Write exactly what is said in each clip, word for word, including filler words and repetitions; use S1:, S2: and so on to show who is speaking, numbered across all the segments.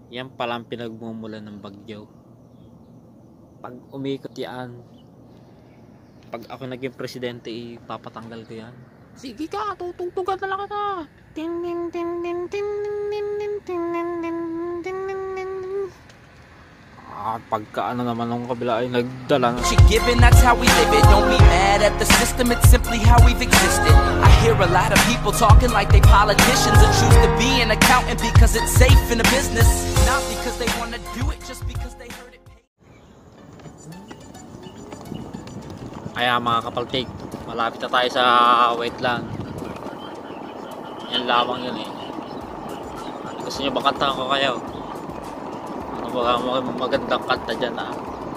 S1: Yan palang pinagmumulan ng bagyo. Pag umikot yan, pag ako naging presidente, ipapatanggal ko yan. Sige ka, tutugtugan na lang ka. Tin tin tin tin tin tin tin tin tin tin tin. Ah, pagka ano naman ng kabila ay nagdala na.
S2: Given, that's how we live it. Don't be mad at the system, it's simply how we've existed. I hear a lot of people talking like they politicians and choose to be an accountant because it's safe in a business, not because they want to do it, just because they heard it pay.
S1: Kaya mga kapaltik, malapit na tayo sa wetland. Yan lamang yun eh. Gusto nyo ba kantahan ko kayo? Baka magandang kanta dyan ah.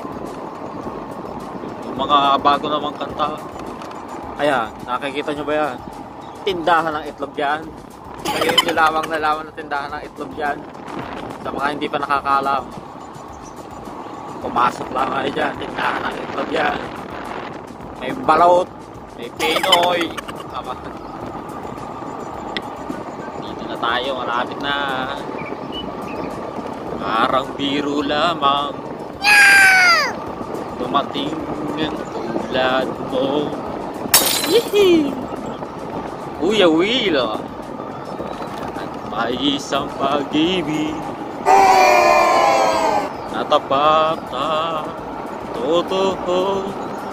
S1: Yung mga bago namang kanta. Kaya nakikita nyo ba yan? Tindahan ng itlog yan. Ngayon nyo lamang nalaman na tindahan ng itlog yan. Sa mga hindi pa nakakalam, pumasok lang kayo dyan. Tindahan ng itlog yan. May balot, may Pinoy. Dito na tayo, malapit na. Parang biro lamang dumating ang tulad mo. Yehey! Kuya Will, at may isang pag-ibig na tapat na totoo.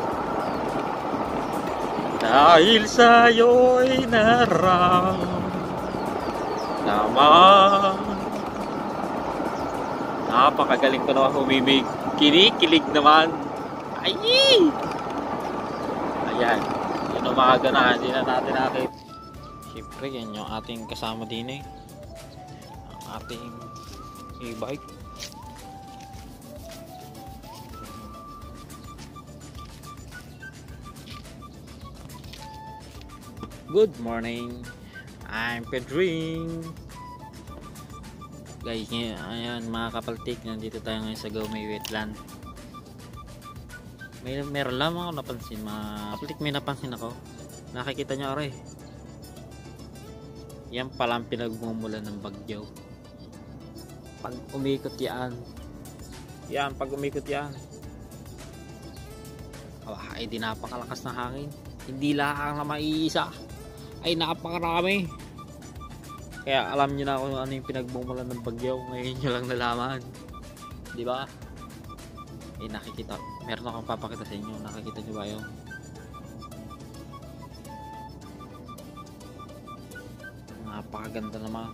S1: Dahil sa'yo'y naramdaman. Napakagaling ko naman humimig. Kinikilig naman. Ay! Ayan. Yun ang mga ganahan. Hindi na natin natin. Siyempre, yan yung ating kasama din eh. Ang ating e-bike. Good morning. I'm Pedring. Guys, ayan mga kapaltik, nandito tayo ngayon sa Gaumay Wetland. May meron lamang ako napansin, mga kapaltik, may napansin ako. Nakikita nyo aray. Yan palang pinagmumulan ng bagyo. Pag umikot yan, yan, pag umikot yan, oh, ay di napakalakas ng hangin. Hindi lang na maiisa, ay napakarami. Kaya alam niyo na kung ano yung pinagmumulan ng bagyo. Ngayon nyo lang nalaman, di ba? Eh nakikita, meron akong papakita sa inyo. Nakikita nyo ba yun? Napakaganda naman.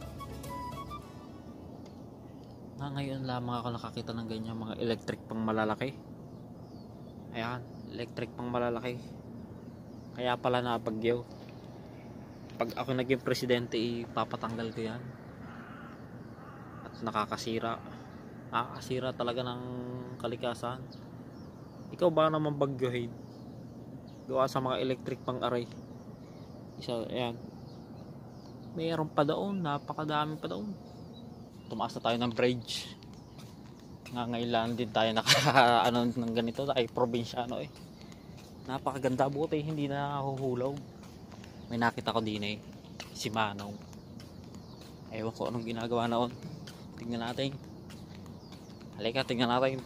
S1: Na ngayon lamang ako nakakita ng ganyan, mga electric pang malalaki. Ayan, electric pang malalaki. Kaya pala napagyo. Pag ako naging presidente, ipapatanggal ko yan. At nakakasira. Nakakasira talaga ng kalikasan. Ikaw ba naman bagyohin? Gawa sa mga electric pang aray. Isa, ayan. Mayroon pa doon. Napakadami pa doon. Tumaas na tayo ng bridge. Ngangailangan din tayo naka ano ng ganito. Ay probinsyano eh. Napakaganda, buti hindi na nahuhulaw. May nakita ko din eh, si Manong. Ewan ko anong ginagawa noon. Tingnan natin. Halika, tingnan natin.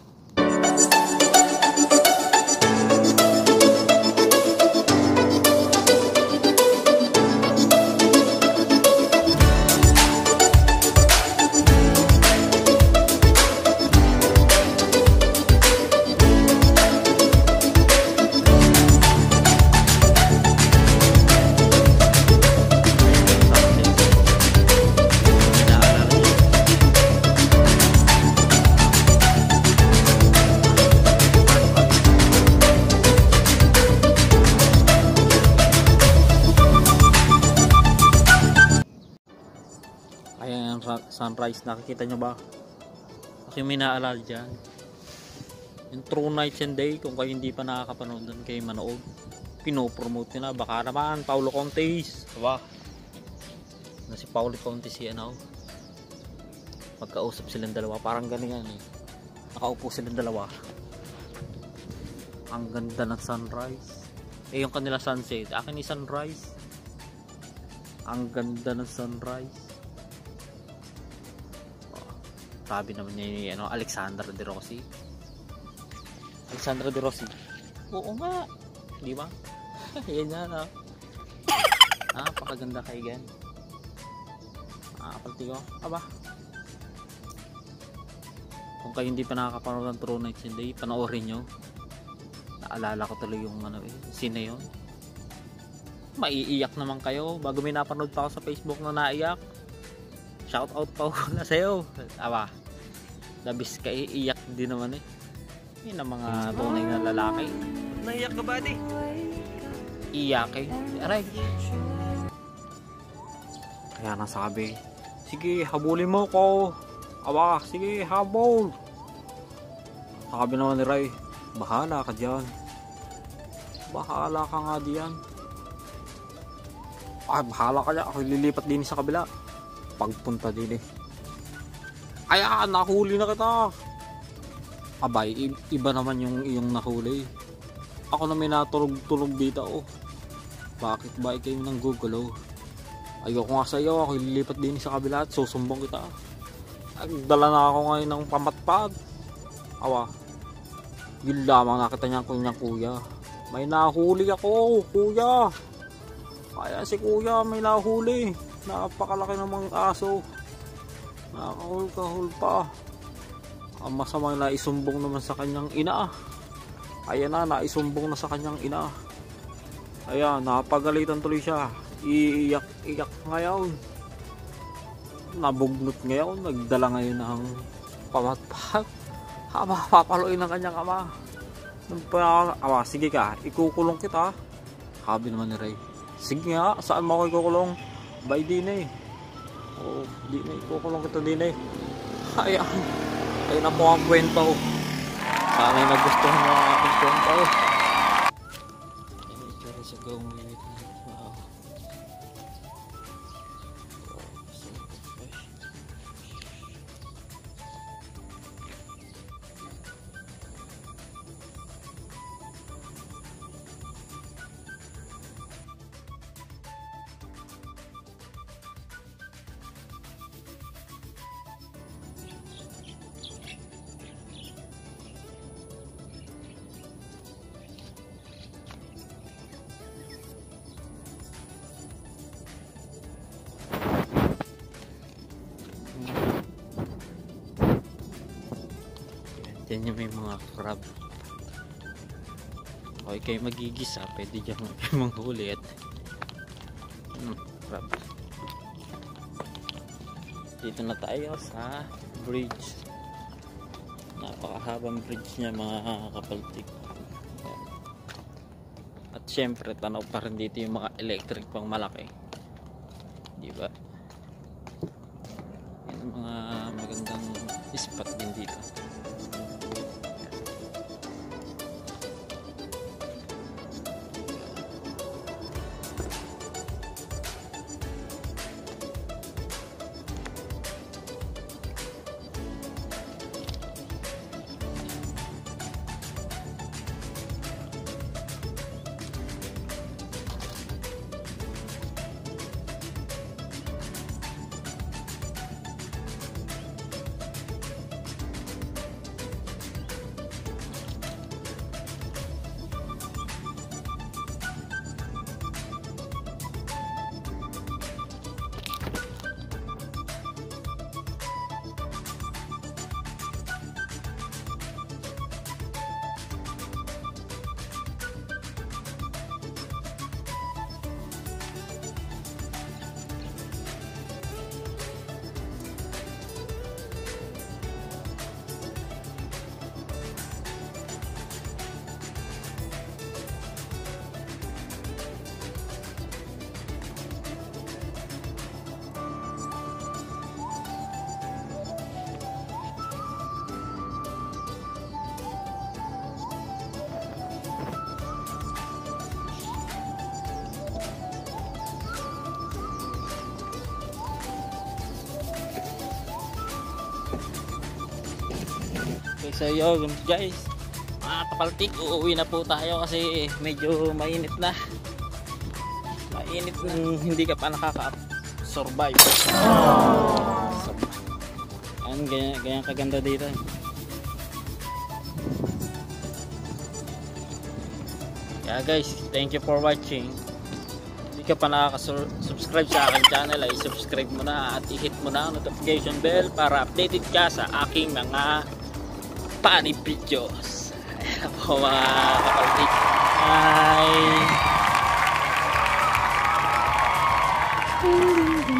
S1: Ayan ang sunrise, nakikita nyo ba? Kasi may naalala dyan yung True Nights and Day. Kung kayo hindi pa nakakapanood doon, kayo manood. Pinopromote na, baka naman Paulo Contes, diba? Na si Paulo Contes, si ano, magkausap silang dalawa, parang ganyan eh. Nakaupo silang dalawa. Ang ganda ng sunrise. Eh yung kanila sunset, akin ni sunrise. Ang ganda ng sunrise. Sabi naman niya ano, Alexandra De Rossi. Alexandra De Rossi. Oo nga. Di ba? Yan yan ah. Ah, pakaganda kaigan. Ah, palti ko. Aba. Kung kayo hindi pa nakakapanood ng True Nights and Day, panoorin nyo. Naalala ko tuloy yung ano eh, sine yun. Maiiyak naman kayo. Bago may napanood pa ako sa Facebook na naiyak. Shout out pa wala sa'yo. Aba. Labis ka eh, iyak din naman eh. Yun ang mga tunay na lalaki.
S3: Naiyak ka ba, di?
S1: Iyak eh. Aray. Kaya nasabi, sige, habulin mo ko. Aba, sige, habol. Sabi naman ni Ray, bahala ka dyan. Bahala ka nga diyan. Ay, bahala ka dyan. Ako lilipat din sa kabila. Pagpunta din eh. Ayan, nahuli na kita. Abay, iba naman yung iyong nahuli. Ako na may natulog-tulog dito oh. Bakit ba kayo nang gugulo? Ayoko nga sa iyo, ako lilipat din sa kabila at susumbong kita. Nagdala na ako ngayon ng pamatpad. Awa, yun lamang nakita niya ko niyang kuya. May nahuli ako, kuya. Kaya si kuya may nahuli. Napakalaki ng mga aso. Nakahul-kahul pa. Ang masamang naisumbong naman sa kanyang ina. Ayan na, naisumbong na sa kanyang ina. Ayan, napagalitan tuloy siya. Iiyak-iyak ngayon. Nabugnot ngayon. Nagdala ngayon ng pamatpat. Haba, papaluin ng kanyang ama. Ama, sige ka, ikukulong kita. Sabi naman ni Ray. Sige nga, saan mo ako ikukulong? Bay din eh. Oo, di na ikukulong kita din eh. Ayan. Ayun na po ang kwento. Sana'y nagustuhan mo ang aking kwento. Ayun, ito rin sa gawang minute na. Wow. Yan yung may mga crab. Okay kayo magigisa, pwede dyan kayo manghuli at hmm, crab. Dito na tayo sa bridge. Napakahabang bridge niya mga kapaltik. At syempre tanaw pa rin dito yung mga electric pang malaki. Diba? Yan ang mga magandang spot din dito. Okay, so yun guys, mga kapaltik, uuwi na po tayo kasi medyo mainit na. Mainit, hindi ka pa nakaka-survive. So, Ayan, ganyan, ganyan kaganda dito. Kaya guys, thank you for watching. Hindi ka pa nakaka-subscribe sa aking channel, ay subscribe mo na at i-hit mo na ang notification bell para updated ka sa aking mga funny videos. Ayan po mga kapatid. Bye!